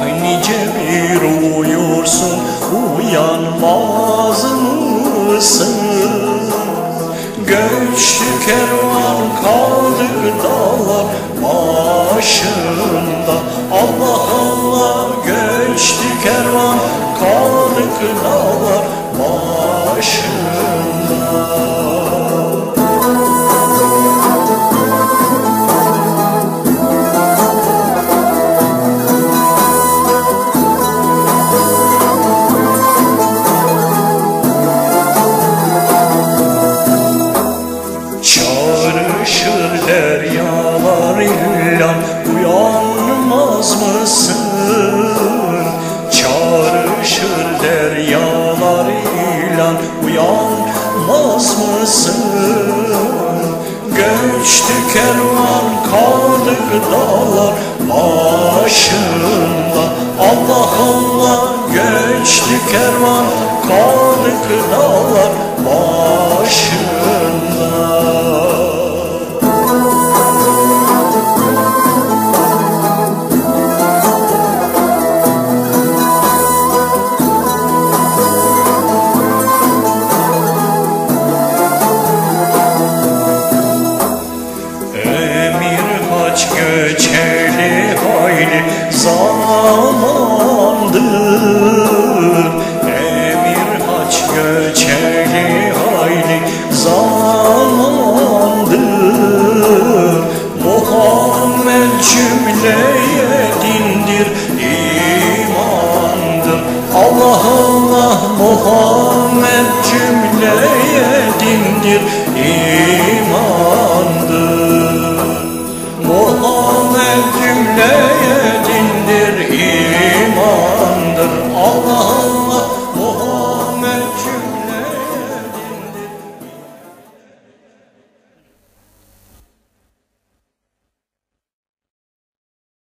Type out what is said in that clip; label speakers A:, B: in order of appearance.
A: nice bir uyursun, uyanmaz mısın? Göçtü kervan, kaldık dağlar başında. Allah Allah, göçtü kervan, kaldık dağlar başında. Çağrışır deryalar illan, uyanmaz mısın? Çağrışır deryalar illan, uyanmaz mısın? Göçtü kervan, kaldık dağlar başında. Allah Allah, göçtü kervan, kaldık dağlar başında. Göçeli hayli zamandır, emir haç göçeli hayli zamandır. Muhammed cümleye dindir, imandır. Allah Allah, Muhammed cümleye dindir, iman.